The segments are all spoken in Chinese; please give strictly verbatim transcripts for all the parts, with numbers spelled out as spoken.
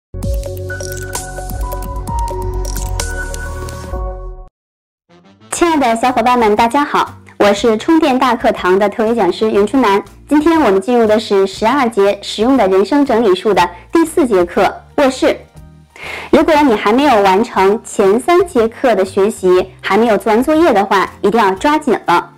亲爱的小伙伴们，大家好，我是充电大课堂的特约讲师袁春楠。今天我们进入的是十二节实用的人生整理术的第四节课卧室。如果你还没有完成前三节课的学习，还没有做完作业的话，一定要抓紧了。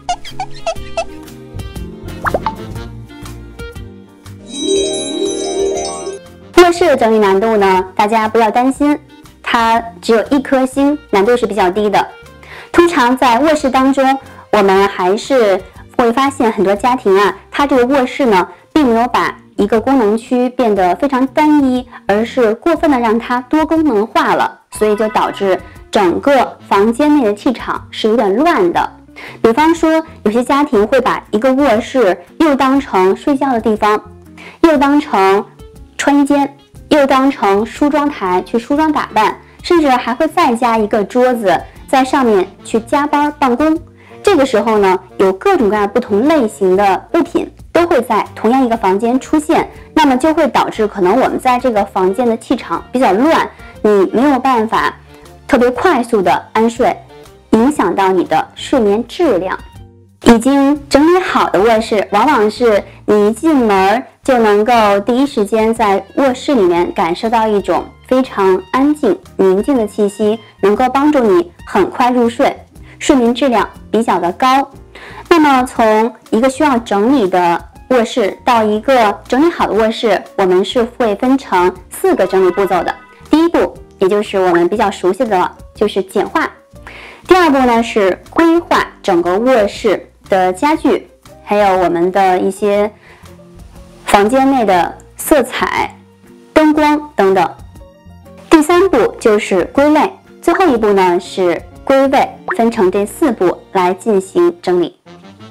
卧室的整理难度呢，大家不要担心，它只有一颗星，难度是比较低的。通常在卧室当中，我们还是会发现很多家庭啊，它这个卧室呢，并没有把一个功能区变得非常单一，而是过分的让它多功能化了，所以就导致整个房间内的气场是有点乱的。比方说，有些家庭会把一个卧室又当成睡觉的地方，又当成穿衣间，又当成梳妆台去梳妆打扮，甚至还会再加一个桌子，在上面去加班办公。这个时候呢，有各种各样不同类型的物品都会在同样一个房间出现，那么就会导致可能我们在这个房间的气场比较乱，你没有办法特别快速的安睡，影响到你的睡眠质量。已经整理好的卧室，往往是你一进门就能够第一时间在卧室里面感受到一种非常安静宁静的气息，能够帮助你很快入睡，睡眠质量比较的高。那么从一个需要整理的卧室到一个整理好的卧室，我们是会分成四个整理步骤的。第一步，也就是我们比较熟悉的，就是简化。第二步呢，是规划整个卧室的家具，还有我们的一些房间内的色彩、灯光等等。第三步就是归类，最后一步呢是归位，分成这四步来进行整理。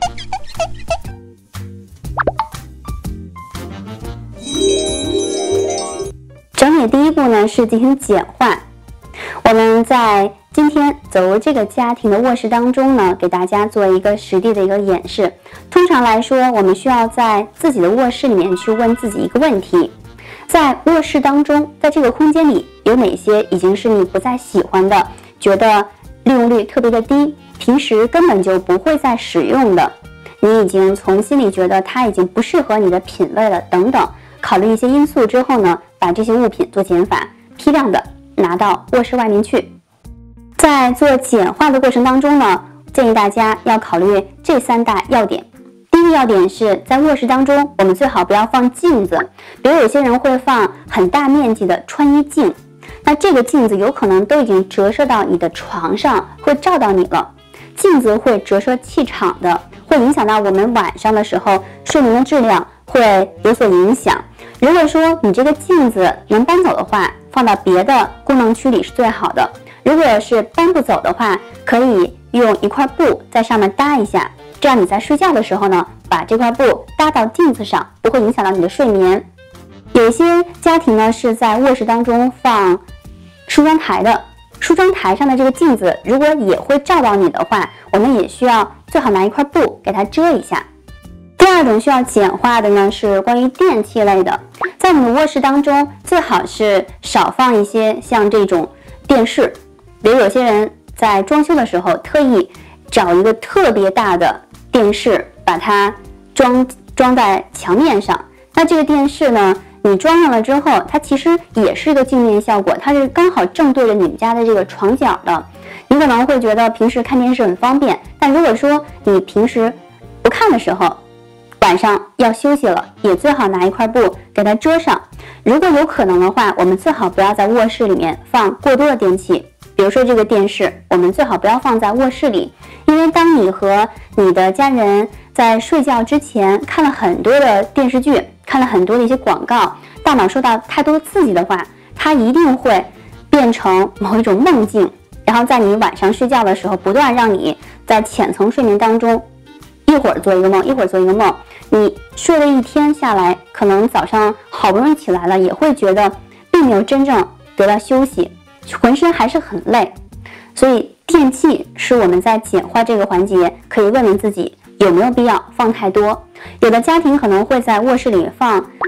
整理第一步呢是进行简化。我们在今天走入这个家庭的卧室当中呢，给大家做一个实地的一个演示。通常来说，我们需要在自己的卧室里面去问自己一个问题：在卧室当中，在这个空间里有哪些已经是你不再喜欢的，觉得利用率特别的低，平时根本就不会再使用的，你已经从心里觉得它已经不适合你的品味了等等。考虑一些因素之后呢，把这些物品做减法，批量的拿到卧室外面去。在做简化的过程当中呢，建议大家要考虑这三大要点。第一个要点是在卧室当中，我们最好不要放镜子，比如有些人会放很大面积的穿衣镜，那这个镜子有可能都已经折射到你的床上，会照到你了。镜子会折射气场的，会影响到我们晚上的时候睡眠的质量，会有所影响。如果说你这个镜子能搬走的话，放到别的功能区里是最好的。如果是搬不走的话，可以用一块布在上面搭一下，这样你在睡觉的时候呢，把这块布搭到镜子上，不会影响到你的睡眠。有些家庭呢是在卧室当中放梳妆台的，梳妆台上的这个镜子如果也会照到你的话，我们也需要最好拿一块布给它遮一下。第二种需要简化的呢是关于电器类的，在我们的卧室当中最好是少放一些像这种电视，比如有些人在装修的时候特意找一个特别大的电视，把它装装在墙面上。那这个电视呢，你装上了之后，它其实也是一个镜面效果，它是刚好正对着你们家的这个床角的。你可能会觉得平时看电视很方便，但如果说你平时不看的时候，晚上要休息了，也最好拿一块布给它遮上。如果有可能的话，我们最好不要在卧室里面放过多的电器，比如说这个电视，我们最好不要放在卧室里，因为当你和你的家人在睡觉之前看了很多的电视剧，看了很多的一些广告，大脑受到太多刺激的话，它一定会变成某一种梦境，然后在你晚上睡觉的时候，不断让你在浅层睡眠当中一会儿做一个梦，一会儿做一个梦，你睡了一天下来，可能早上好不容易起来了，也会觉得并没有真正得到休息，浑身还是很累。所以电器是我们在简化这个环节可以问问自己有没有必要放太多。有的家庭可能会在卧室里放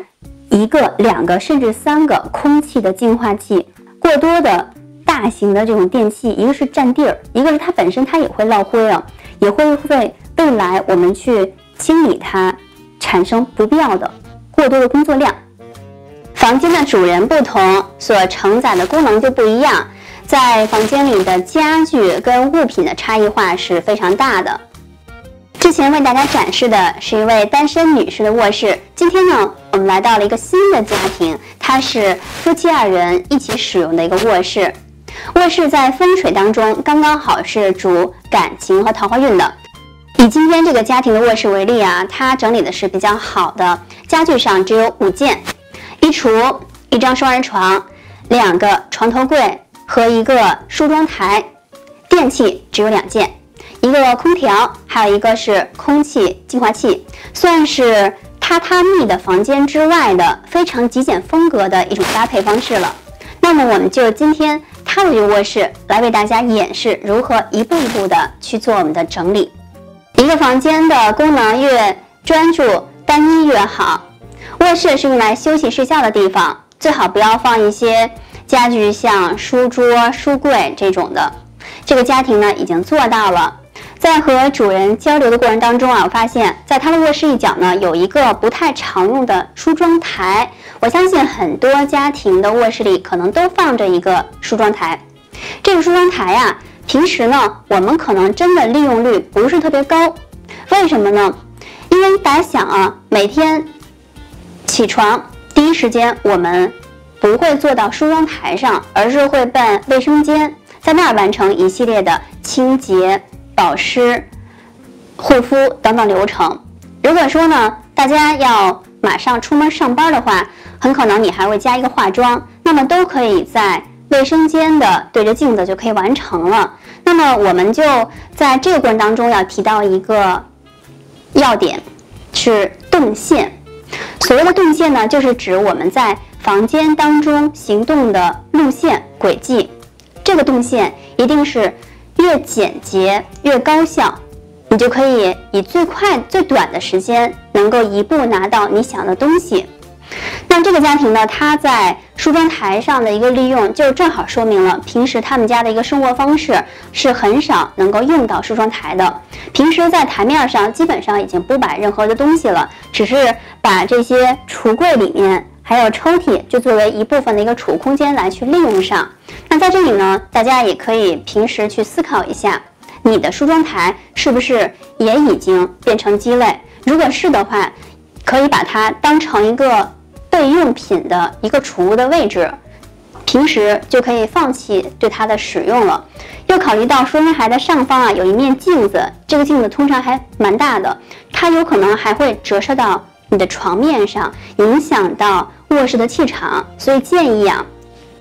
一个、两个甚至三个空气的净化器。过多的大型的这种电器，一个是占地儿，一个是它本身它也会落灰啊，也会为未来我们去清理它产生不必要的过多的工作量。房间的主人不同，所承载的功能就不一样，在房间里的家具跟物品的差异化是非常大的。之前为大家展示的是一位单身女士的卧室，今天呢，我们来到了一个新的家庭，它是夫妻二人一起使用的一个卧室。卧室在风水当中刚刚好是主感情和桃花运的。以今天这个家庭的卧室为例啊，它整理的是比较好的，家具上只有五件，衣橱、一张双人床、两个床头柜和一个梳妆台，电器只有两件。一个空调，还有一个是空气净化器，算是榻榻米的房间之外的非常极简风格的一种搭配方式了。那么我们就今天踏入这个卧室来为大家演示如何一步一步的去做我们的整理。一个房间的功能越专注单一越好。卧室是用来休息睡觉的地方，最好不要放一些家具像书桌、书柜这种的。这个家庭呢已经做到了。在和主人交流的过程当中啊，我发现在他的卧室一角呢有一个不太常用的梳妆台。我相信很多家庭的卧室里可能都放着一个梳妆台。这个梳妆台啊，平时呢我们可能真的利用率不是特别高。为什么呢？因为大家想啊，每天起床第一时间我们不会坐到梳妆台上，而是会奔卫生间，在那儿完成一系列的清洁、保湿、护肤等等流程。如果说呢，大家要马上出门上班的话，很可能你还会加一个化妆，那么都可以在卫生间的对着镜子就可以完成了。那么我们就在这个过程当中要提到一个要点，是动线。所谓的动线呢，就是指我们在房间当中行动的路线轨迹。这个动线一定是越简洁越高效，你就可以以最快最短的时间能够一步拿到你想的东西。那这个家庭呢，它在梳妆台上的一个利用，就正好说明了平时他们家的一个生活方式是很少能够用到梳妆台的。平时在台面上基本上已经不摆任何的东西了，只是把这些橱柜里面还有抽屉就作为一部分的一个储物空间来去利用上。那在这里呢，大家也可以平时去思考一下，你的梳妆台是不是也已经变成鸡肋？如果是的话，可以把它当成一个备用品的一个储物的位置，平时就可以放弃对它的使用了。又考虑到梳妆台的上方啊有一面镜子，这个镜子通常还蛮大的，它有可能还会折射到你的床面上，影响到卧室的气场，所以建议啊，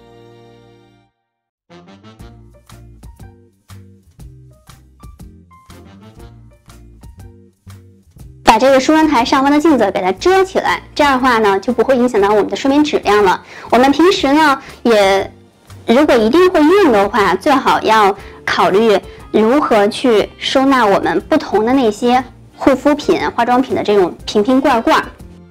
把这个梳妆台上方的镜子给它遮起来，这样的话呢就不会影响到我们的睡眠质量了。我们平时呢也如果一定会用的话，最好要考虑如何去收纳我们不同的那些护肤品、化妆品的这种瓶瓶罐罐。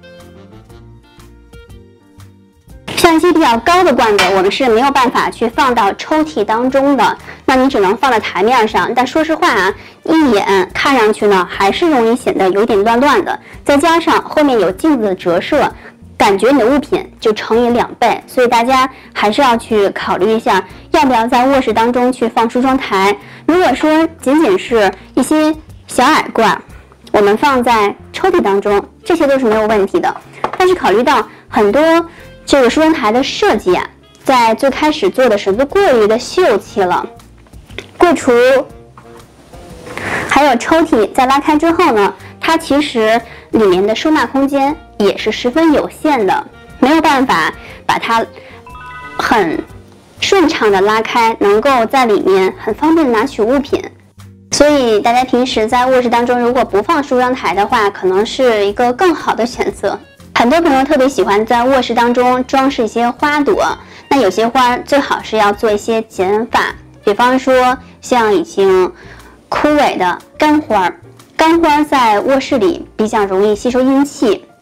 像一些比较高的罐子，我们是没有办法去放到抽屉当中的，那你只能放在台面上。但说实话啊，一眼看上去呢，还是容易显得有点乱乱的。再加上后面有镜子的折射，感觉你的物品就乘以两倍。所以大家还是要去考虑一下，要不要在卧室当中去放梳妆台。如果说仅仅是一些小矮罐，我们放在抽屉当中，这些都是没有问题的。但是考虑到很多这个梳妆台的设计啊，在最开始做的时候都过于的秀气了。柜橱还有抽屉在拉开之后呢，它其实里面的收纳空间也是十分有限的，没有办法把它很顺畅的拉开，能够在里面很方便的拿取物品。所以大家平时在卧室当中如果不放梳妆台的话，可能是一个更好的选择。很多朋友特别喜欢在卧室当中装饰一些花朵，那有些花最好是要做一些减法，比方说像已经枯萎的干花，干花在卧室里比较容易吸收阴气，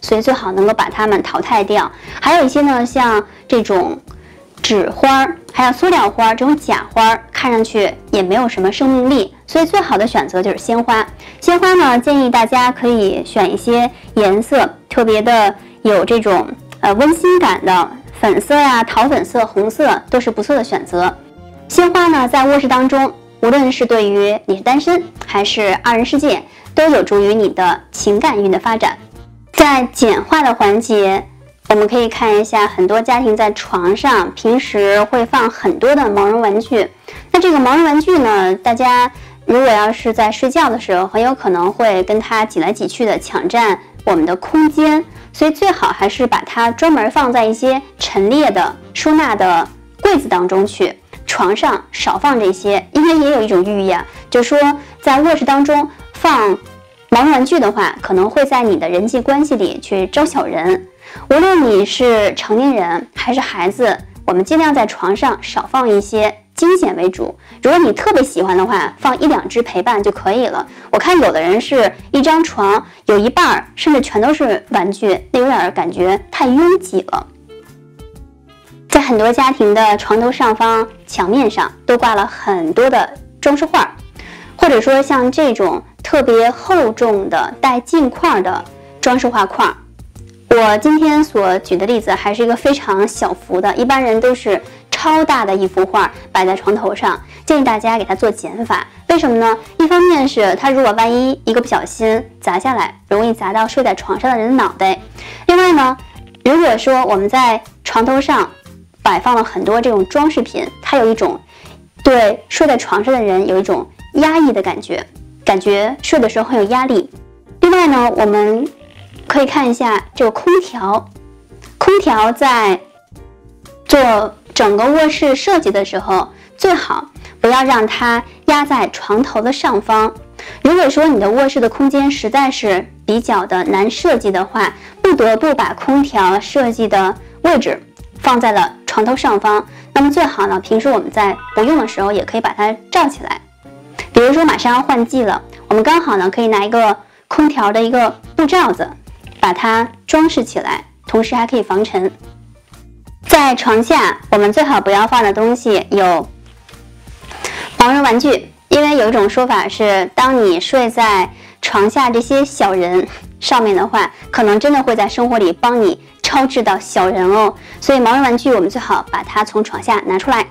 所以最好能够把它们淘汰掉。还有一些呢，像这种纸花，还有塑料花这种假花，看上去也没有什么生命力，所以最好的选择就是鲜花。鲜花呢，建议大家可以选一些颜色特别的有这种呃温馨感的，粉色呀、桃粉色、红色都是不错的选择。鲜花呢，在卧室当中，无论是对于你是单身还是二人世界，都有助于你的情感运的发展。在简化的环节，我们可以看一下很多家庭在床上平时会放很多的毛绒玩具。那这个毛绒玩具呢，大家如果要是在睡觉的时候，很有可能会跟它挤来挤去的抢占我们的空间，所以最好还是把它专门放在一些陈列的收纳的柜子当中去，床上少放这些。因为也有一种寓意啊，就是说在卧室当中放毛绒玩具的话，可能会在你的人际关系里去招小人。无论你是成年人还是孩子，我们尽量在床上少放一些，惊险为主。如果你特别喜欢的话，放一两只陪伴就可以了。我看有的人是一张床有一半甚至全都是玩具，那有点感觉太拥挤了。在很多家庭的床头上方墙面上都挂了很多的装饰画，或者说像这种特别厚重的带镜框的装饰画框。我今天所举的例子还是一个非常小幅的，一般人都是超大的一幅画摆在床头上，建议大家给它做减法。为什么呢？一方面是它如果万一一个不小心砸下来，容易砸到睡在床上的人的脑袋。另外呢，如果说我们在床头上摆放了很多这种装饰品，它有一种对睡在床上的人有一种压抑的感觉，感觉睡的时候很有压力。另外呢，我们可以看一下这个空调，空调在做整个卧室设计的时候，最好不要让它压在床头的上方。如果说你的卧室的空间实在是比较的难设计的话，不得不把空调设计的位置放在了床头上方，那么最好呢，平时我们在不用的时候也可以把它罩起来。比如说马上要换季了，我们刚好呢可以拿一个空调的一个布罩子把它装饰起来，同时还可以防尘。在床下我们最好不要放的东西有毛绒玩具，因为有一种说法是，当你睡在床下这些小人上面的话，可能真的会在生活里帮你超制到小人哦。所以毛绒玩具我们最好把它从床下拿出来。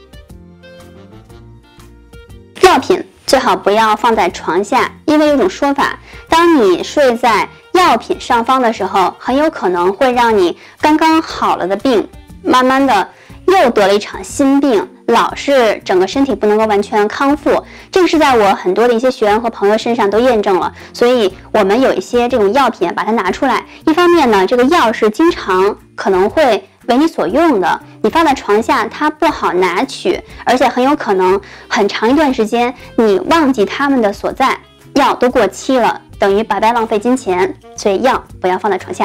药品最好不要放在床下，因为有一种说法，当你睡在药品上方的时候，很有可能会让你刚刚好了的病慢慢的又得了一场新病，老是整个身体不能够完全康复。这个是在我很多的一些学员和朋友身上都验证了，所以我们有一些这种药品把它拿出来，一方面呢，这个药是经常可能会为你所用的，你放在床下它不好拿取，而且很有可能很长一段时间你忘记它们的所在，药都过期了，等于白白浪费金钱，所以药不要放在床下。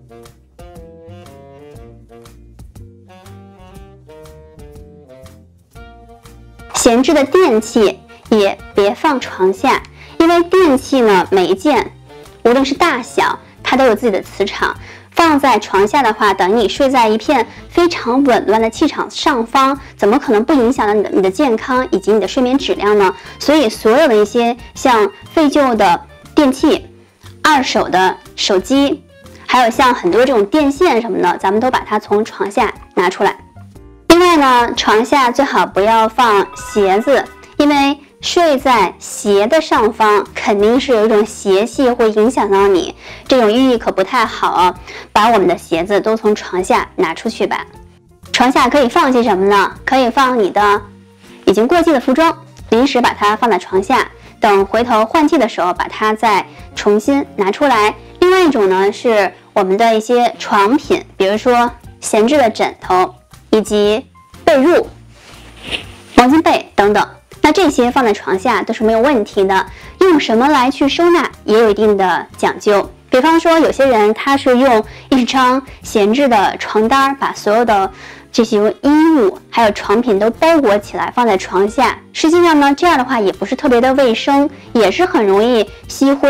闲置的电器也别放床下，因为电器呢，每一件无论是大小，它都有自己的磁场。放在床下的话，等于你睡在一片非常紊乱的气场上方，怎么可能不影响到你的你的健康以及你的睡眠质量呢？所以所有的一些像废旧的电器、二手的手机，还有像很多这种电线什么的，咱们都把它从床下拿出来。另外呢，床下最好不要放鞋子，因为睡在鞋的上方肯定是有一种邪气会影响到你，这种寓意可不太好啊。把我们的鞋子都从床下拿出去吧。床下可以放些什么呢？可以放你的已经过季的服装，临时把它放在床下，等回头换季的时候把它再重新拿出来。另外一种呢，是我们的一些床品，比如说闲置的枕头以及被褥、毛巾被等等，那这些放在床下都是没有问题的。用什么来去收纳也有一定的讲究，比方说有些人他是用一张闲置的床单，把所有的这些衣物还有床品都包裹起来放在床下，实际上呢，这样的话也不是特别的卫生，也是很容易吸灰，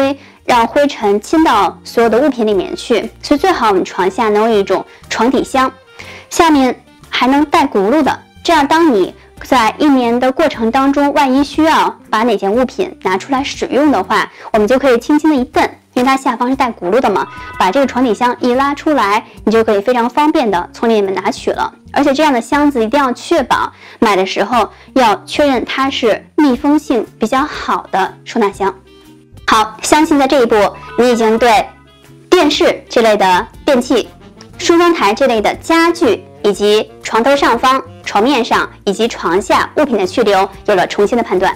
让灰尘侵到所有的物品里面去，所以最好我们床下能有一种床底箱，下面还能带轱辘的，这样当你在一年的过程当中，万一需要把哪件物品拿出来使用的话，我们就可以轻轻的一蹬，因为它下方是带轱辘的嘛，把这个床底箱一拉出来，你就可以非常方便的从里面拿取了。而且这样的箱子一定要确保买的时候要确认它是密封性比较好的收纳箱。好，相信在这一步你已经对电视这类的电器、梳妆台这类的家具，以及床头上方、床面上以及床下物品的去留有了重新的判断。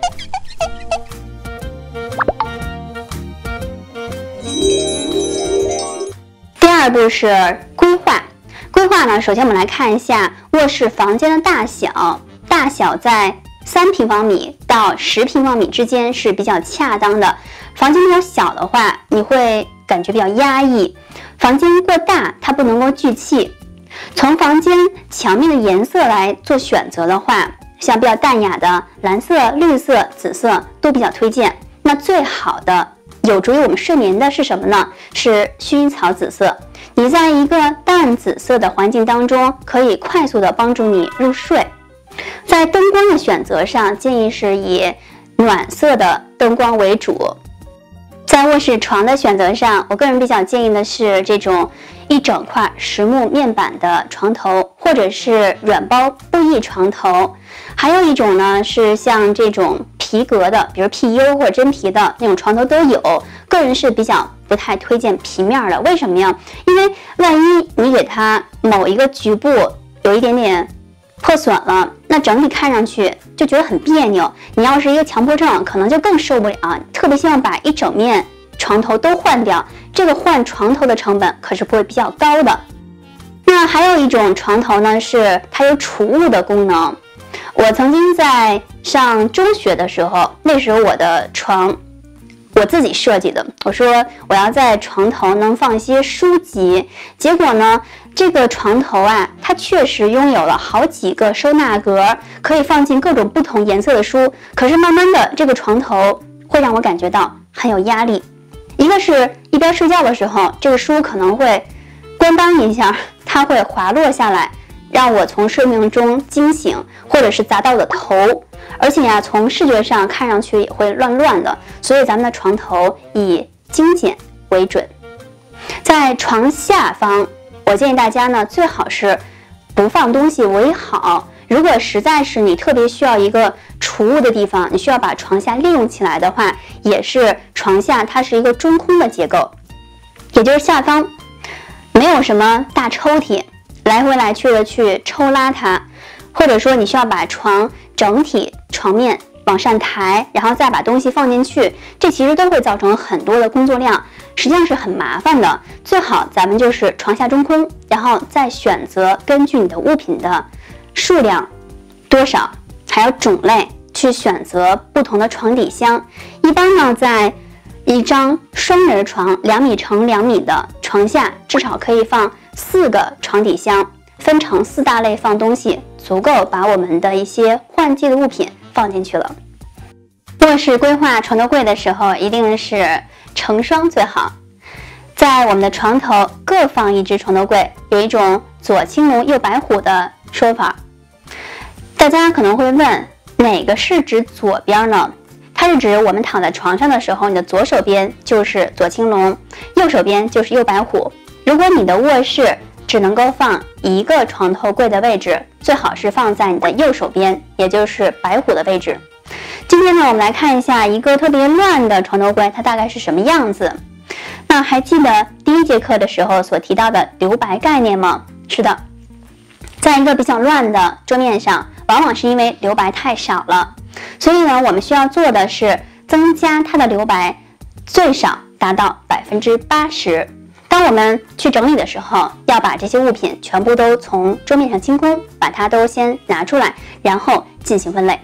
第二步是规划。规划呢，首先我们来看一下卧室房间的大小，大小在三平方米到十平方米之间是比较恰当的。房间比较小的话，你会感觉比较压抑；房间过大，它不能够聚气。从房间墙面的颜色来做选择的话，像比较淡雅的蓝色、绿色、紫色都比较推荐。那最好的有助于我们睡眠的是什么呢？是薰衣草紫色。你在一个淡紫色的环境当中，可以快速的帮助你入睡。在灯光的选择上，建议是以暖色的灯光为主。在卧室床的选择上，我个人比较建议的是这种一整块实木面板的床头，或者是软包布艺床头。还有一种呢是像这种皮革的，比如 P U 或者真皮的那种床头都有。个人是比较不太推荐皮面的，为什么呀？因为万一你给它某一个局部有一点点破损了，那整体看上去就觉得很别扭。你要是一个强迫症，可能就更受不了。特别希望把一整面床头都换掉，这个换床头的成本可是会比较高的。那还有一种床头呢，是它有储物的功能。我曾经在上中学的时候，那时候我的床我自己设计的，我说我要在床头能放一些书籍，结果呢，这个床头啊，它确实拥有了好几个收纳格，可以放进各种不同颜色的书。可是慢慢的，这个床头会让我感觉到很有压力。一个是一边睡觉的时候，这个书可能会咣当一下，它会滑落下来，让我从睡梦中惊醒，或者是砸到我的头。而且呀、啊，从视觉上看上去也会乱乱的，所以咱们的床头以精简为准。在床下方，我建议大家呢，最好是不放东西为好。如果实在是你特别需要一个储物的地方，你需要把床下利用起来的话，也是床下它是一个中空的结构，也就是下方没有什么大抽屉，来回来去的去抽拉它，或者说你需要把床整体床面往上抬，然后再把东西放进去，这其实都会造成很多的工作量，实际上是很麻烦的。最好咱们就是床下中空，然后再选择根据你的物品的数量多少还有种类去选择不同的床底箱。一般呢，在一张双人床两米乘两米的床下，至少可以放四个床底箱，分成四大类放东西，足够把我们的一些换季的物品放进去了。卧室规划床头柜的时候，一定是成双最好。在我们的床头各放一只床头柜，有一种左青龙右白虎的说法。大家可能会问，哪个是指左边呢？它是指我们躺在床上的时候，你的左手边就是左青龙，右手边就是右白虎。如果你的卧室只能够放一个床头柜的位置，最好是放在你的右手边，也就是白虎的位置。今天呢，我们来看一下一个特别乱的床头柜，它大概是什么样子。那还记得第一节课的时候所提到的留白概念吗？是的，在一个比较乱的桌面上，往往是因为留白太少了，所以呢，我们需要做的是增加它的留白，最少达到百分之八十。当我们去整理的时候，要把这些物品全部都从桌面上清空，把它都先拿出来，然后进行分类。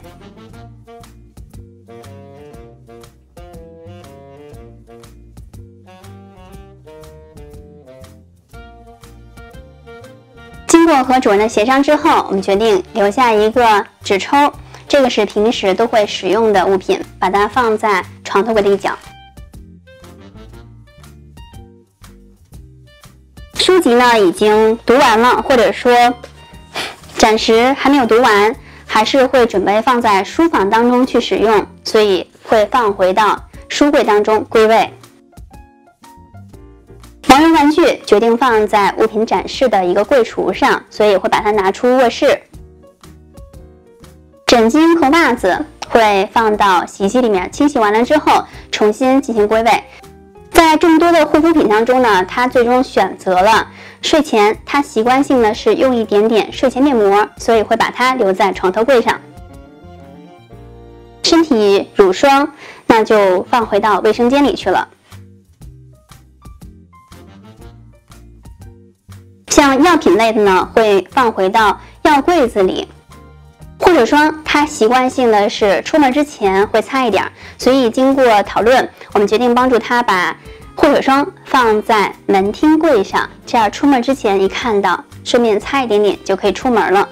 经过和主人的协商之后，我们决定留下一个纸抽，这个是平时都会使用的物品，把它放在床头柜的一角。 书籍呢已经读完了，或者说暂时还没有读完，还是会准备放在书房当中去使用，所以会放回到书柜当中归位。毛绒玩具决定放在物品展示的一个柜橱上，所以会把它拿出卧室。枕巾和袜子会放到洗衣机里面，清洗完了之后重新进行归位。在众多的护肤品当中呢，他最终选择了睡前他习惯性的是用一点点睡前面膜，所以会把它留在床头柜上。身体乳霜那就放回到卫生间里去了。像药品类的呢，会放回到药柜子里。护手霜它习惯性的是出门之前会擦一点，所以经过讨论，我们决定帮助他把护手霜放在门厅柜上，这样出门之前一看到，顺便擦一点点就可以出门了。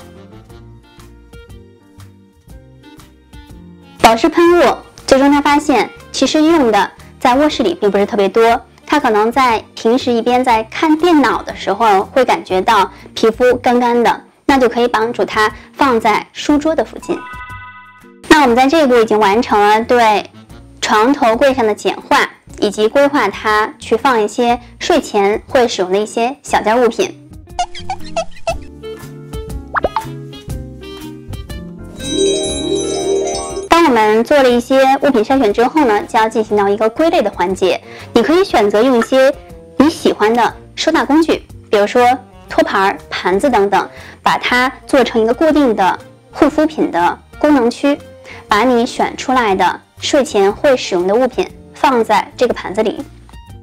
保湿喷雾，最终他发现其实用的在卧室里并不是特别多。他可能在平时一边在看电脑的时候会感觉到皮肤干干的，那就可以帮助他放在书桌的附近。那我们在这一步已经完成了对床头柜上的简化，以及规划它去放一些睡前会使用的一些小件物品。当我们做了一些物品筛选之后呢，就要进行到一个归类的环节。你可以选择用一些你喜欢的收纳工具，比如说托盘、盘子等等，把它做成一个固定的护肤品的功能区，把你选出来的睡前会使用的物品放在这个盘子里。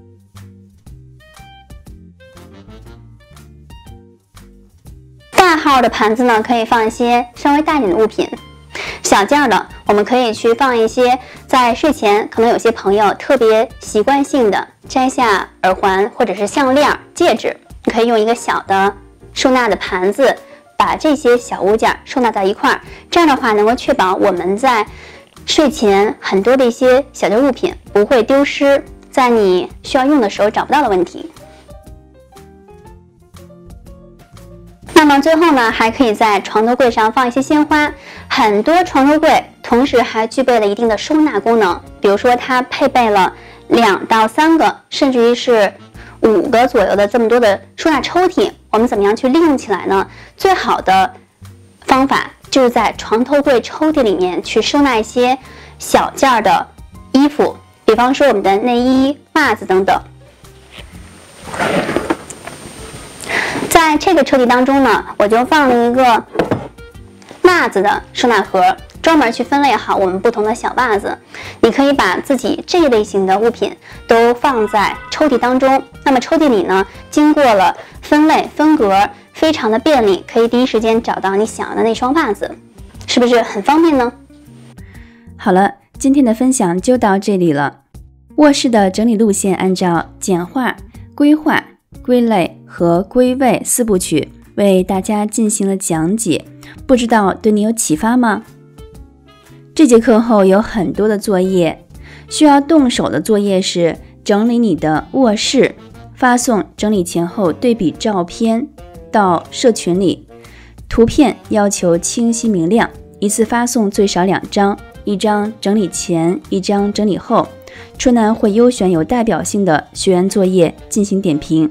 大号的盘子呢，可以放一些稍微大一点的物品。小件的，我们可以去放一些在睡前可能有些朋友特别习惯性的摘下耳环或者是项链、戒指，你可以用一个小的收纳的盘子把这些小物件收纳到一块儿，这样的话能够确保我们在睡前很多的一些小件物品不会丢失，在你需要用的时候找不到的问题。那么最后呢，还可以在床头柜上放一些鲜花。很多床头柜同时还具备了一定的收纳功能，比如说它配备了两到三个，甚至于是五个左右的这么多的收纳抽屉。我们怎么样去利用起来呢？最好的方法就是在床头柜抽屉里面去收纳一些小件的衣服，比方说我们的内衣、袜子等等。在这个抽屉当中呢，我就放了一个袜子的收纳盒，专门去分类好我们不同的小袜子。你可以把自己这一类型的物品都放在抽屉当中，那么抽屉里呢，经过了分类分格，非常的便利，可以第一时间找到你想要的那双袜子，是不是很方便呢？ 好了，今天的分享就到这里了。卧室的整理路线按照简化、规划、归类和归位四部曲为大家进行了讲解，不知道对你有启发吗？这节课后有很多的作业，需要动手的作业是整理你的卧室，发送整理前后对比照片到社群里，图片要求清晰明亮，一次发送最少两张，一张整理前，一张整理后。春楠会优选有代表性的学员作业进行点评。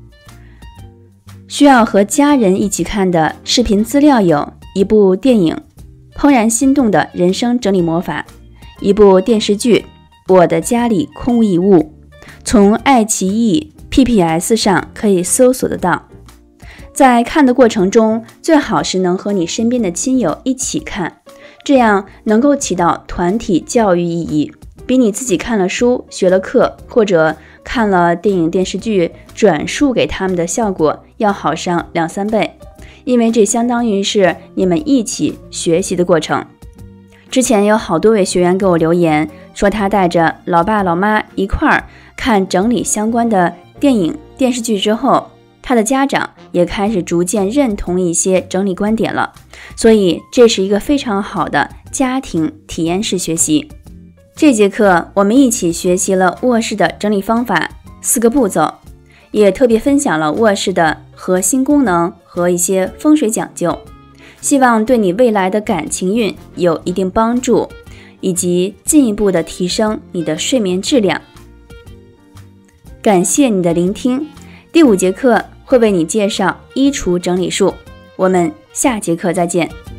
需要和家人一起看的视频资料有一部电影《怦然心动的人生整理魔法》，一部电视剧《我的家里空无一物》，从爱奇艺 P P S 上可以搜索得到。在看的过程中，最好是能和你身边的亲友一起看，这样能够起到团体教育意义，比你自己看了书、学了课，或者看了电影电视剧转述给他们的效果要好上两三倍，因为这相当于是你们一起学习的过程。之前有好多位学员给我留言说，他带着老爸老妈一块儿看整理相关的电影电视剧之后，他的家长也开始逐渐认同一些整理观点了，所以这是一个非常好的家庭体验式学习。这节课我们一起学习了卧室的整理方法，四个步骤： 也特别分享了卧室的核心功能和一些风水讲究，希望对你未来的感情运有一定帮助，以及进一步的提升你的睡眠质量。感谢你的聆听，第五节课会为你介绍衣橱整理术，我们下节课再见。